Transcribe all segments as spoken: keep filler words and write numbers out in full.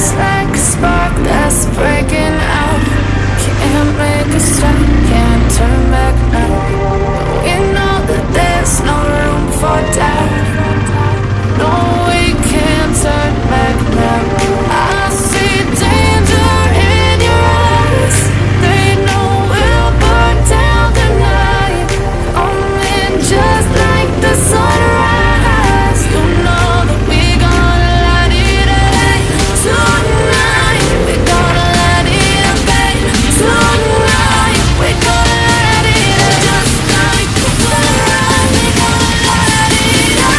Just like a spark that's breaking out. Can't make a stop, can't turn back now. We know that there's no room for doubt. No, we can't turn back now. I see danger in your eyes. They know we'll burn down the night. Coming just like the sunrise. You know that we gonna light it up tonight. We gonna light it up tonight. We gonna light it up just like the sunrise. We gonna light it up.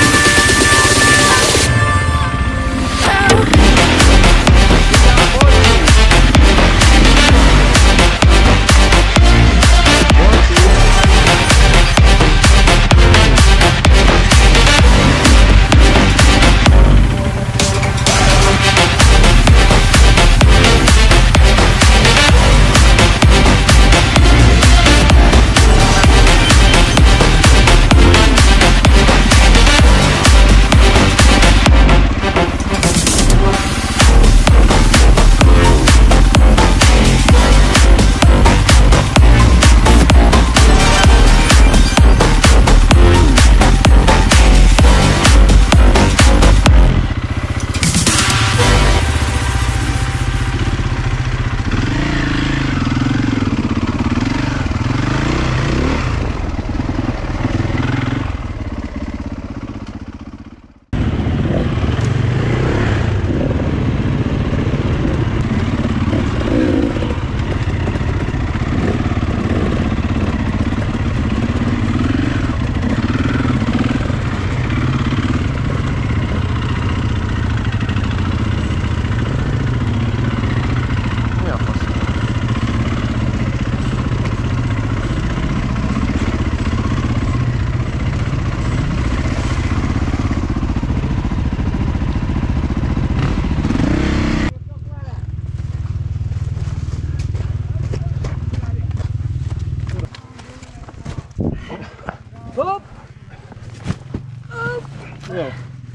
Hop! Hop! Ja.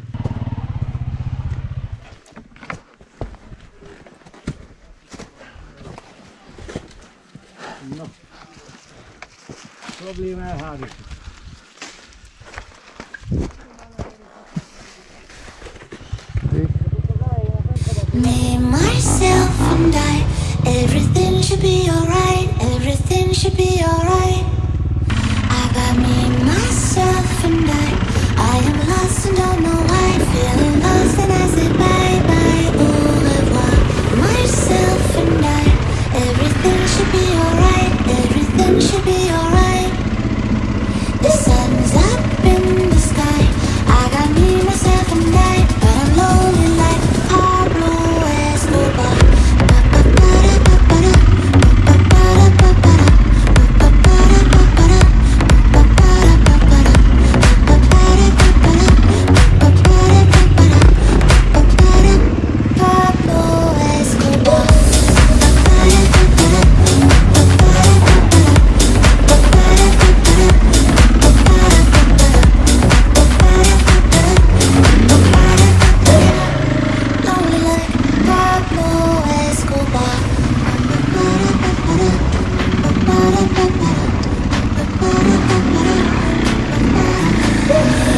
Nou, probleem herhalen. Me, myself and I, everything should be alright, everything should be alright. I got me, myself and I, I am lost and don't know why, feeling lost and I say bye bye, au revoir. Myself and I, everything should be alright, everything should be alright. The sun's up in the sky, I got me, myself and I, but I'm lonely like Pablo Escobar.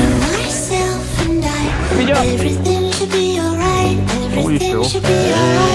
Everything should be alright, everything should be alright.